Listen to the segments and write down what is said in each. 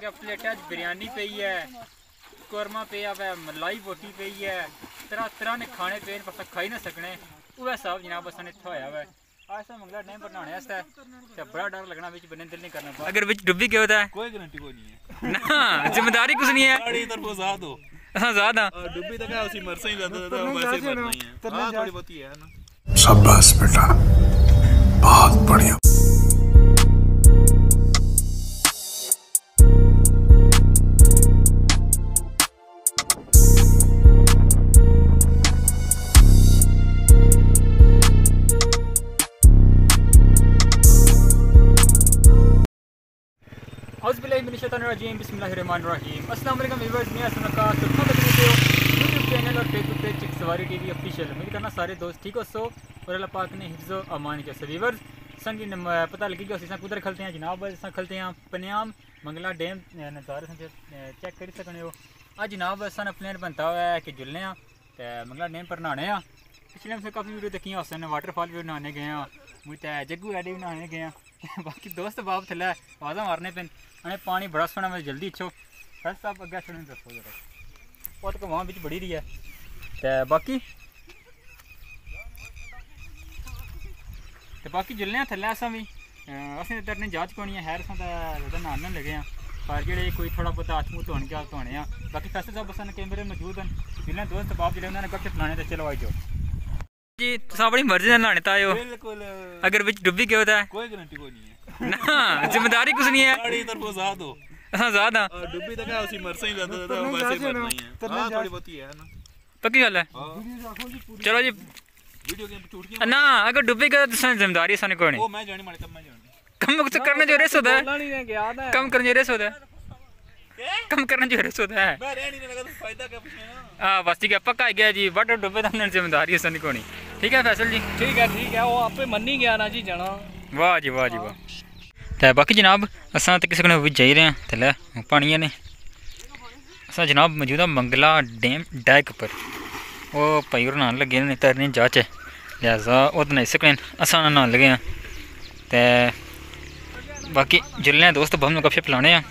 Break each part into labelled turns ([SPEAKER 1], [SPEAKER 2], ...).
[SPEAKER 1] के प्लेटा बिरयानी पई है, कोरमा पिया है, मलाई बोटी पई है, तरह तरह ने खाने पे पर खाई ना सकने वह सब जनाब असन इत्थे होया हुआ है। ऐसा मंगला डैम पर नहाने वास्ते ते बड़ा डर लगना विच बने दिल नहीं करना। अगर विच डुब्बी गया होता है
[SPEAKER 2] कोई गारंटी कोई नहीं है
[SPEAKER 1] ना, जिम्मेदारी कुछ नहीं है।
[SPEAKER 2] गाड़ी तरफ आजाद हो।
[SPEAKER 1] हां आजाद हां,
[SPEAKER 2] डुब्बी तक उसी मरसे ही जाता था, वैसे ही मरना ही है। हां थोड़ी बहुत ही है ना।
[SPEAKER 3] शाबाश बेटा, बहुत बढ़िया।
[SPEAKER 1] बिस्मिल्लाहिर्रहमानिर्रहीम। अस्सलाम वालेकुम व्यूअर्स, मैं असलम का यूट्यूब चैनल और फेसबुक पेज चिक सवारी टीवी ऑफिशियल। उम्मीद करना सारे दोस्त ठीक हो सो और अल्लाह पाक ने हिफ्ज़ो अमान के सो व्यूअर्स सन की पता लगी कि अस कुधर खलते हैं जनाब। अस खलते हैं पनियाम मंगला डैम नज़ारे चेक कर सकने हो। आज जनाब असन प्लान बनता हुआ है कि जुलने तो मंगला डैम पर नहाने। पिछले हमसे काफ़ी वीडियो देखी असन वाटरफॉल भी नहाने गए हैं, मुझे जग्गू एडी भी नहाने गए हैं। बाकी दोस्त बाप थले आवाज़ा मारने पे अने पानी बड़ा सोना मैं जल्दी इच्छो फर्स्ट साहब अगर सुन दसो जरा वो तो वहाँ बिच बड़ी रही है। तो बाकी जुलने थले अस भी असें तरने जांच कोनी है खैर असें ज़्यादा नहाने लगे हैं पर जेह्ड़े कोई थोड़ा बहुत हाथ मूँह धोने क्या धोने हैं। बाकी फैसल साहब असन कैमरे मौजूद हैं जिन्हें दोस्त बाप जेह्ड़े उन्होंने गपशप लाने तो चलो आई जाओ जी। तुम अपनी मर्जी से नहाने आए हो, अगर बिच डुब्बी गया होता है
[SPEAKER 2] कोई गारंटी कोई नहीं है
[SPEAKER 1] ना, जिम्मेदारी कुछ नहीं है।
[SPEAKER 2] गाड़ी तरफ आजाद हो।
[SPEAKER 1] आजाद हां,
[SPEAKER 2] डुब्बी तक उसी मरसे ही जाता था, वैसे ही मरना ही है। हां थोड़ी बहुत ही है ना।
[SPEAKER 1] पक्की गल है। चलो जी
[SPEAKER 2] वीडियो गेम छूट गई
[SPEAKER 1] ना, अगर डुब्बी गया तो जिम्मेदारी साने कोई नहीं।
[SPEAKER 2] ओ मैं जाने माने तब मैं जाने
[SPEAKER 1] कम कुछ करने जो रेस होता है, कम करने जो रेस होता है, कम करने जो रेस होता है।
[SPEAKER 2] मैं रहने नहीं लगा तो फायदा क्या पूछना।
[SPEAKER 1] हां बस ठीक है, पक्का आ गया जी। बट डुब्बे तो हमने जिम्मेदारी साने कोई नहीं। ठीक है फैसल जी,
[SPEAKER 4] ठीक है वो आपे मन्नी गया ना जी जाना।
[SPEAKER 1] वाह जी वाह जी वाह। तो बाकी जनाब असां तो किसी को भी जाई रहे हैं थले पानिया ने असां जनाब मौजूद है मंगला डैम डैक पर। वो भाई और नहान लगे ने तैरने जाच है लिहाजा वो तो नहीं सकने असां नहान लगे हैं। तो बाकी जुलने दोस्त बहुत गपशप लाने हैं।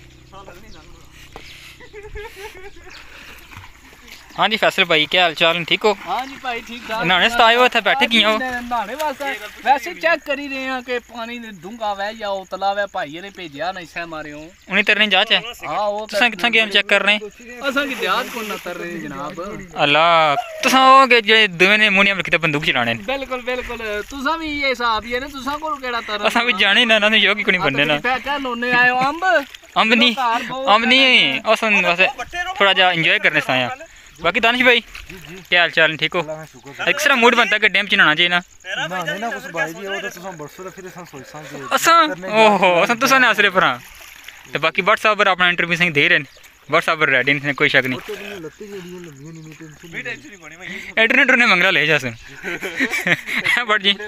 [SPEAKER 1] हाँ जी फैसल भाई क्या हाल चाल ठीक हो?
[SPEAKER 4] हाँ जी भाई ठीक ठाक।
[SPEAKER 1] नहाने से आए हो इत्थे बैठे की हो?
[SPEAKER 4] नहाने वास्ते वैसे चेक करी रहे हैं कि पानी डूंगा वह या उतला वह भाई ने भेजा नहीं से मारे हो
[SPEAKER 1] उन्हें तरने जाच है।
[SPEAKER 4] हां वो
[SPEAKER 1] तुसा कित्थां गेम चेक कर रहे हैं?
[SPEAKER 4] असां की जात को न कर रहे हैं जनाब।
[SPEAKER 1] अल्लाह तुसा हो के जे दोवें ने मुंह में किते बंदूक चलाने।
[SPEAKER 4] बिल्कुल बिल्कुल तुसा भी ये हिसाब ही है ना, तुसा को केड़ा तर
[SPEAKER 1] असां भी जाने ना ना योगी कोनी बनने ना।
[SPEAKER 4] क्या लोने आए हो?
[SPEAKER 1] अंब नहीं असन वैसे थोड़ा जा एंजॉय करने से आया। बाकी दानिश भाई क्या हाल चाल ठीक हो? एक्स्ट्रा मूड बनता है कि डैम च नहाना चाहिए ना।
[SPEAKER 3] कुछ भाई जी वो तो तुम बरसों फिर हम सोचसां कि
[SPEAKER 1] असां ओहो असां तुसा ने आसरे पर। तो बाकी व्हाट्सएप पर अपना इंटरव्यू सही दे रहे हैं, व्हाट्सएप पर रेडी ने कोई शक नहीं। इंटरनेट ने मंगला ले जा सुन बट जी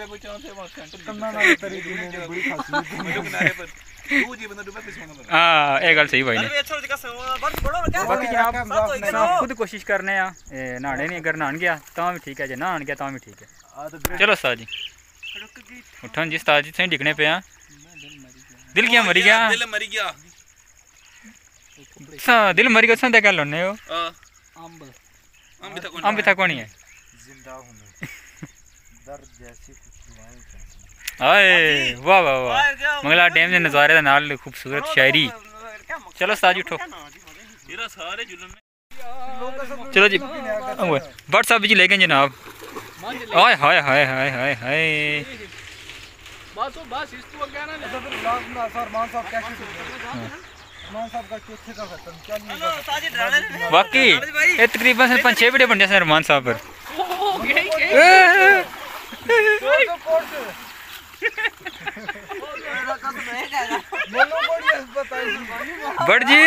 [SPEAKER 1] हाँ ये गल सही भाई ने। बाकी जनाब खुद कोशिश करने नहाने नहीं, अगर नहान गया तो भी ठीक है, जे नहान गया तो भी ठीक है। चलो उस्ताद जी उठन जी, उस्ताद जी सही डिगने पे। दिल क्या मरी गया?
[SPEAKER 2] दिल मरी गया।
[SPEAKER 1] दिल मरी गया क्या लोने हो? अंब भी था कौन है
[SPEAKER 3] जिंदा होने दर्द जैसी कुछ दुआएं चाहते हैं।
[SPEAKER 1] हाय वाह वाह वाह, मंगला डैम के नज़ारे दा नाल खूबसूरत शायरी। चलो उस्ताद जी उठो। चलो जी व्हाट्सएप जी ले गए जनाब। हाय हाय हाय हाय हाय हाय
[SPEAKER 4] बस इस तो गया ना
[SPEAKER 3] सर मान साहब कैसे मान साहब का चौथे का खत्म चल।
[SPEAKER 1] बाकी ये तकरीबन 5-6 वीडियो बन जाए रहमान साहब पर। बट जी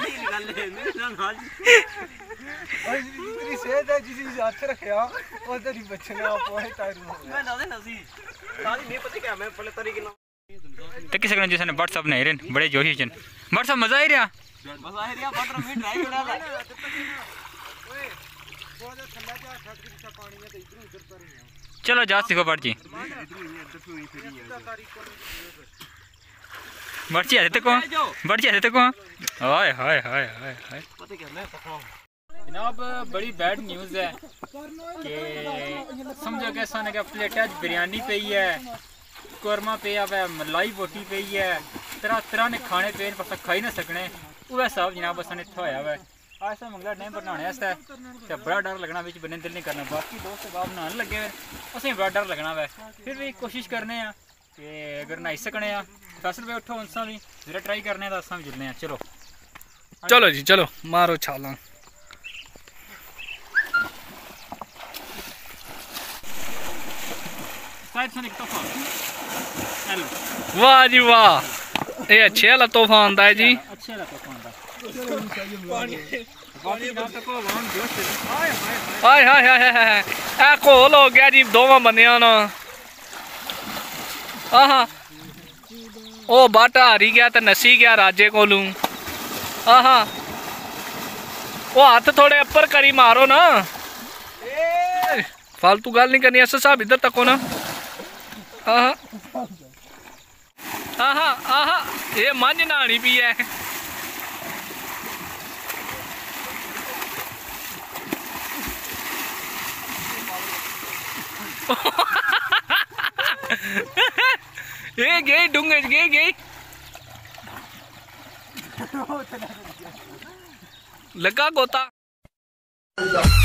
[SPEAKER 1] तो किसी को जिसने व्हाट्सएप नहीं रहे बड़े जोशी चन व्हाट्सएप मजा ही रहा। चलो जा सीखो बट जी। मर्ची आते को मर्ची आते को हाय हाय हाय हाय हाय जनाब बड़ी बैड न्यूज़ है कि समझो कि साने का प्लेट आज बिरयानी पे ही है कोरमा पे है मलाई बोटी पे ही है तरह तरह ने खाने पे पर खाई ना सकने वह सब जनाब असन इत्थे होया वा आज तो मंगला टाइम बनाने आस्ते ते बड़ा डर लगना बिच बने दिल नहीं करना बाकी दोस्त बाप बनाने लगे असें बड़ा डर लगना वा फिर भी कोशिश करने आ कि अगर नहाई सकने आ फैसल पे उठो असा भी जरा ट्राई करने दा असा भी जुलने आ चलो
[SPEAKER 4] चलो जी चलो मारो छालां वाह जी वाह ये अच्छे वाला तोहफा आंदा है जी
[SPEAKER 1] अच्छे वाला तोहफा आंदा
[SPEAKER 4] हाय हाय हाय हाय ए घोल हो गया जी दोवां बंदियां ना आहा ओ बाटा हारी गया ते नसी गया राजे कोलू आहा ओ हाथ थोड़े अपर करी मारो ना फालतू गल नहीं करनी अस साहब इधर तको ना आहा आहा आहा ये मंझ नहानी पी है ये गई डूंगे गई लगा गोता